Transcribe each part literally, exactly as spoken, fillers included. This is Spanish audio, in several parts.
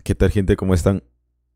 ¿Qué tal, gente? ¿Cómo están?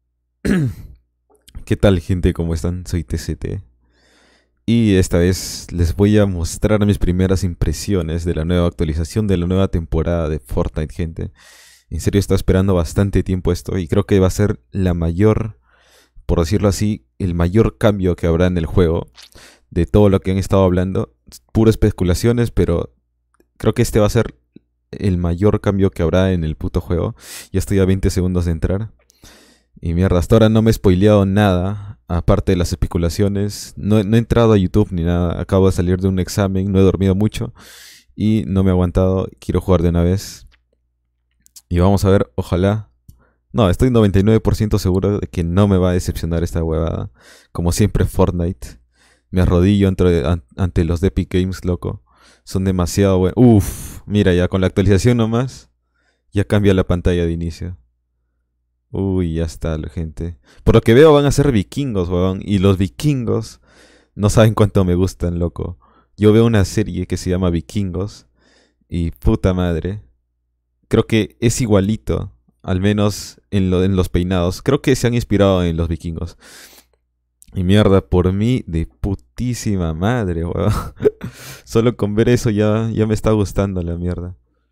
¿Qué tal, gente? ¿Cómo están? Soy T C T. Y esta vez les voy a mostrar mis primeras impresiones de la nueva actualización de la nueva temporada de Fortnite, gente. En serio, he estado esperando bastante tiempo esto y creo que va a ser la mayor, por decirlo así, el mayor cambio que habrá en el juego de todo lo que han estado hablando. Puro especulaciones, pero creo que este va a ser el mayor cambio que habrá en el puto juego. Ya estoy a veinte segundos de entrar. Y mierda, hasta ahora no me he spoileado nada, aparte de las especulaciones. No, no he entrado a YouTube ni nada. Acabo de salir de un examen, no he dormido mucho y no me he aguantado. Quiero jugar de una vez. Y vamos a ver, ojalá. No, estoy noventa y nueve por ciento seguro de que no me va a decepcionar esta huevada. Como siempre, Fortnite. Me arrodillo ante, an- ante los de Epic Games, loco. Son demasiado buenos. Uff, mira, ya con la actualización nomás, ya cambia la pantalla de inicio. Uy, ya está, la gente. Por lo que veo van a ser vikingos, weón. Y los vikingos no saben cuánto me gustan, loco. Yo veo una serie que se llama Vikingos. Y puta madre. Creo que es igualito. Al menos en, lo, en los peinados. Creo que se han inspirado en los vikingos. Y mierda, por mí, de putísima madre, weón. Solo con ver eso ya, ya me está gustando la mierda.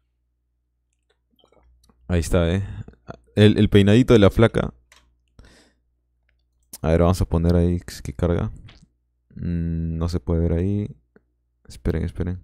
Ahí está, eh. El, el peinadito de la flaca. A ver, vamos a poner ahí que carga. Mm, no se puede ver ahí. Esperen, esperen.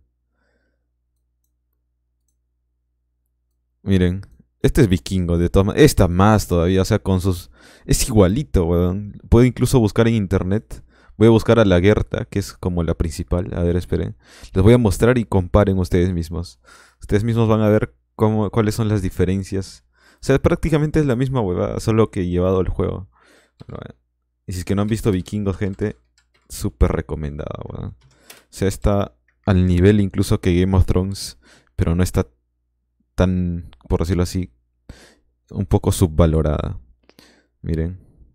Miren. Este es vikingo, de todas maneras. Esta más todavía, o sea, con sus... Es igualito, weón. Puedo incluso buscar en internet. Voy a buscar a la Gerta, que es como la principal. A ver, esperen. Les voy a mostrar y comparen ustedes mismos. Ustedes mismos van a ver cómo, cuáles son las diferencias. O sea, prácticamente es la misma huevada, solo que llevado el juego. Y si es que no han visto Vikingos, gente, súper recomendada, weón. O sea, está al nivel incluso que Game of Thrones, pero no está tan, por decirlo así, un poco subvalorada. Miren,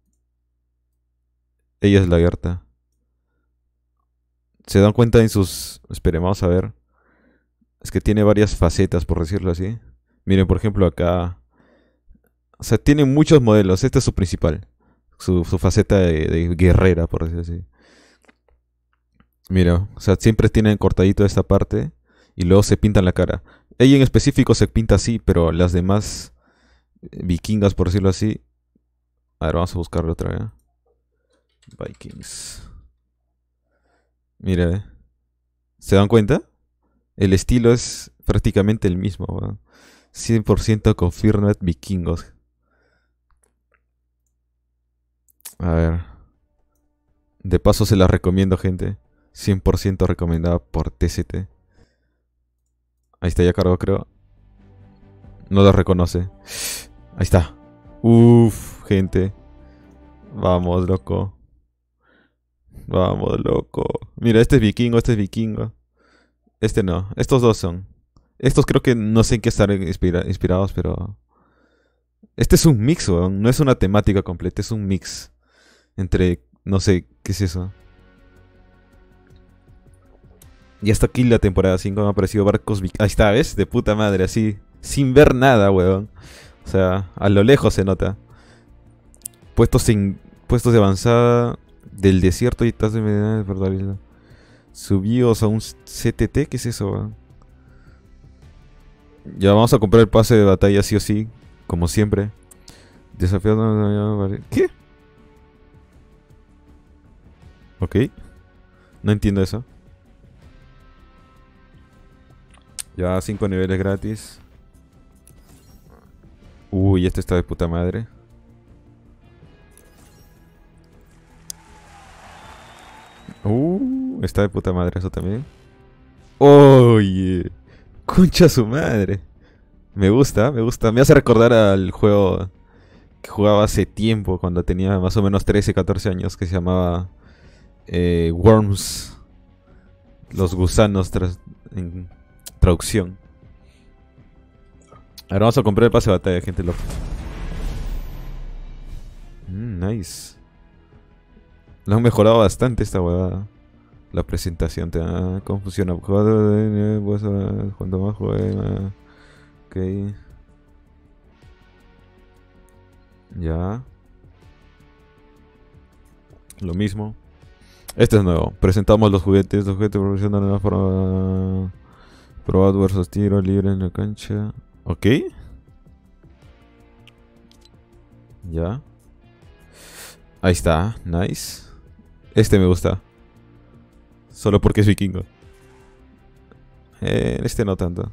ella es la Gerta. ¿Se dan cuenta en sus... Esperen, vamos a ver. Es que tiene varias facetas, por decirlo así. Miren, por ejemplo, acá... O sea, tiene muchos modelos. Este es su principal. Su, su faceta de, de guerrera, por decirlo así. Mira, o sea, siempre tienen cortadito esta parte y luego se pintan la cara. Ella en específico se pinta así, pero las demás eh, vikingas, por decirlo así. A ver, vamos a buscarlo otra vez. Vikings. Mira, eh. ¿Se dan cuenta? El estilo es prácticamente el mismo, weón. cien por ciento confirmed vikingos. A ver. De paso se las recomiendo, gente. cien por ciento recomendada por T C T. Ahí está, ya cargó, creo. No lo reconoce. Ahí está. Uff, gente. Vamos, loco. Vamos, loco. Mira, este es vikingo, este es vikingo. Este no. Estos dos son. Estos creo que no sé en qué estar inspira- inspirados, pero... Este es un mix, weón. No es una temática completa, es un mix. Entre... No sé, ¿qué es eso? Y hasta aquí la temporada cinco me ha parecido barcos... vik- Ahí está, ¿ves? De puta madre, así. Sin ver nada, weón. O sea, a lo lejos se nota. Puestos en... Puestos de avanzada del desierto y tasas de medida de subidos a un C T T, ¿qué es eso, weón? Ya vamos a comprar el pase de batalla sí o sí, como siempre. Desafío... ¿Qué? Ok. No entiendo eso. Ya cinco niveles gratis. Uy, este está de puta madre. Uh, está de puta madre eso también. Oye, concha su madre. Me gusta, me gusta. Me hace recordar al juego que jugaba hace tiempo, cuando tenía más o menos trece, catorce años, que se llamaba eh, Worms. Los gusanos tras- en traducción. Ahora vamos a comprar el pase de batalla, gente loca. Mm, nice. Lo han mejorado bastante esta huevada. La presentación te da confusión. Cuanto más juegue, más... Ok. Ya. Lo mismo. Este es nuevo. Presentamos los juguetes. Los juguetes proporcionan una forma... Probad versus tiro libre en la cancha. Ok. Ya. Ahí está. Nice. Este me gusta. Solo porque es vikingo. Eh, este no tanto.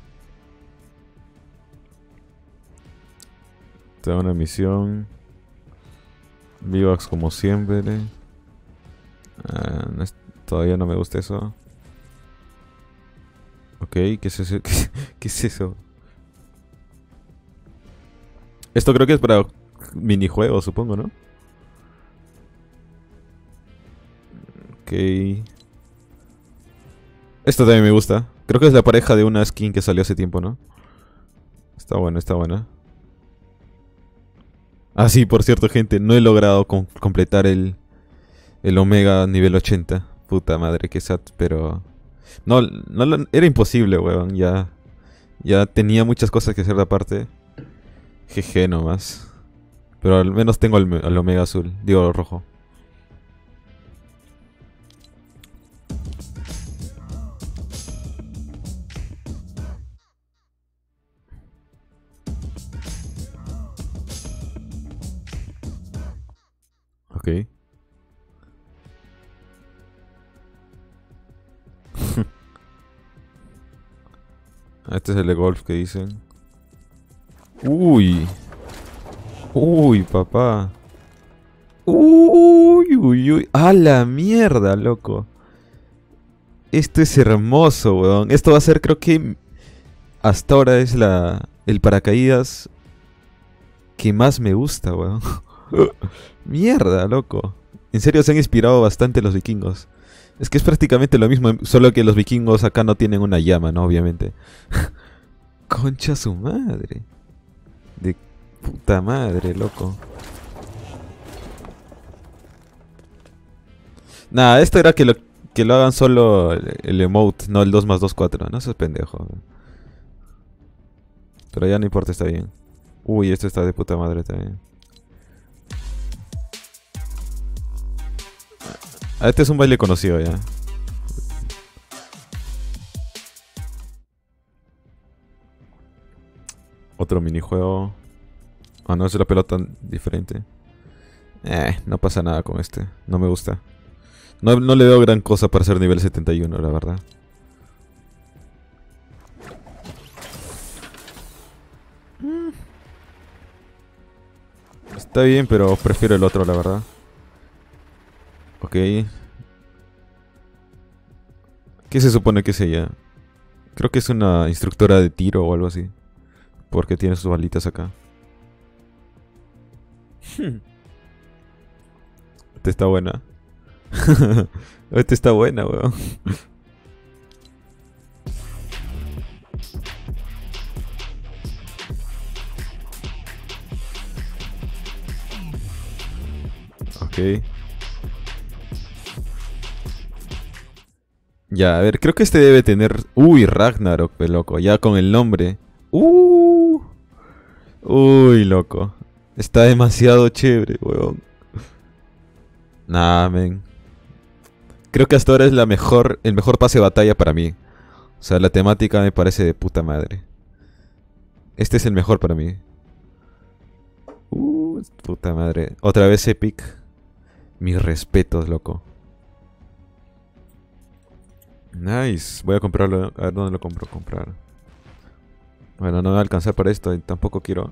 Te da una misión. Vivax como siempre. Ah, no es, todavía no me gusta eso. Ok, ¿qué es eso? ¿Qué, qué es eso? Esto creo que es para minijuegos, supongo, ¿no? Ok. Esto también me gusta. Creo que es la pareja de una skin que salió hace tiempo, ¿no? Está bueno, está buena. Ah, sí, por cierto, gente, no he logrado com completar el, el Omega nivel ochenta. Puta madre, qué sad, pero... No, no lo- era imposible, weón. Ya, ya tenía muchas cosas que hacer de aparte. Jeje nomás. Pero al menos tengo el, el Omega azul. Digo, rojo. Ok. Este es el de golf que dicen. Uy. Uy, papá. Uy, uy, uy. ¡A la mierda, loco! Esto es hermoso, weón. Esto va a ser, creo que hasta ahora es la el paracaídas que más me gusta, weón. Mierda, loco. En serio se han inspirado bastante los vikingos. Es que es prácticamente lo mismo, solo que los vikingos acá no tienen una llama, ¿no? Obviamente. Concha su madre. De puta madre, loco. Nada, esto era que lo, que lo hagan solo el, el emote, no el dos más dos cuatro. No seas pendejo. Pero ya no importa, está bien. Uy, esto está de puta madre también. Ah, este es un baile conocido ya. Otro minijuego. Ah, no, es la pelota diferente. Eh, no pasa nada con este. No me gusta. No, no le veo gran cosa para ser nivel setenta y uno, la verdad. Mm. Está bien, pero prefiero el otro, la verdad. Ok. ¿Qué se supone que es ella? Creo que es una instructora de tiro o algo así. Porque tiene sus balitas acá. Esta está buena. Esta está buena, weón. Ok. Ya, a ver, creo que este debe tener... Uy, Ragnarok, pe loco. Ya con el nombre. Uh. Uy, loco. Está demasiado chévere, weón. Nah, men. Creo que hasta ahora es la mejor, el mejor pase de batalla para mí. O sea, la temática me parece de puta madre. Este es el mejor para mí. Uh, puta madre. Otra vez Epic. Mis respetos, loco. Nice. Voy a comprarlo. A ver dónde lo compro. Comprar. Bueno, no me va a alcanzar para esto. Y tampoco quiero.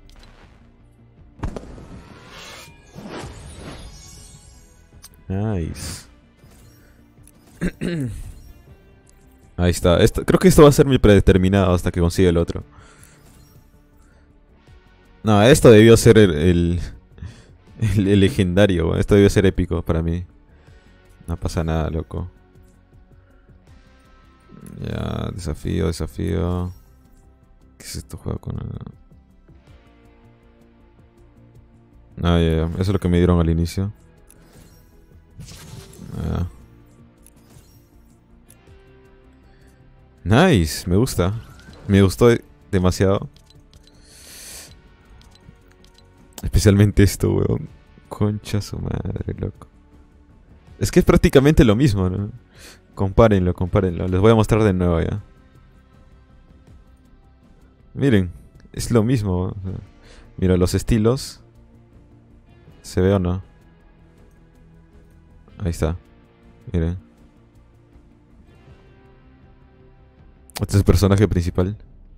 Nice. Ahí está. Esto, creo que esto va a ser mi predeterminado hasta que consiga el otro. No, esto debió ser el, el, el- el legendario. Esto debió ser épico para mí. No pasa nada, loco. Ya, desafío, desafío. ¿Qué es esto? Juego con... Ah, ya, ya. Eso es lo que me dieron al inicio. Ah. Nice, me gusta. Me gustó demasiado. Especialmente esto, weón. Concha su madre, loco. Es que es prácticamente lo mismo, ¿no? Compárenlo, compárenlo. Les voy a mostrar de nuevo ya. Miren, es lo mismo. O sea, mira, los estilos. ¿Se ve o no? Ahí está. Miren. Este es el personaje principal.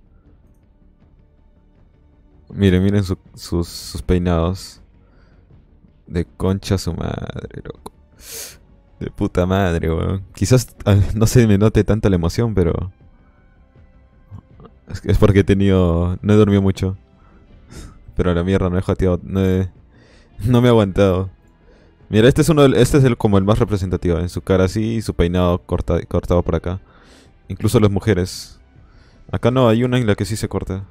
Miren, miren su- sus, sus peinados. De concha su madre, loco. De puta madre, weón. Quizás ah, no se me note tanto la emoción, pero... Es, es porque he tenido... No he dormido mucho. Pero a la mierda, no he jateado. No, he- no me he aguantado. Mira, este es uno del- este es el, como el más representativo. En su cara así y su peinado corta, cortado por acá. Incluso las mujeres. Acá no, hay una en la que sí se corta.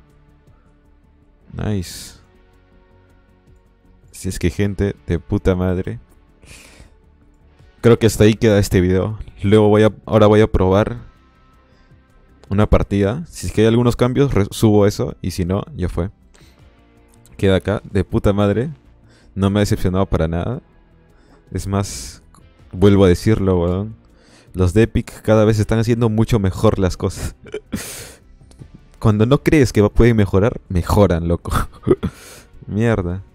Nice. Si es que gente de puta madre. Creo que hasta ahí queda este video. Luego voy a, ahora voy a probar una partida. Si es que hay algunos cambios, re- subo eso. Y si no, ya fue. Queda acá, de puta madre. No me ha decepcionado para nada. Es más, vuelvo a decirlo, weón. Los de Epic cada vez están haciendo mucho mejor las cosas. Cuando no crees que va- pueden mejorar, mejoran, loco. Mierda.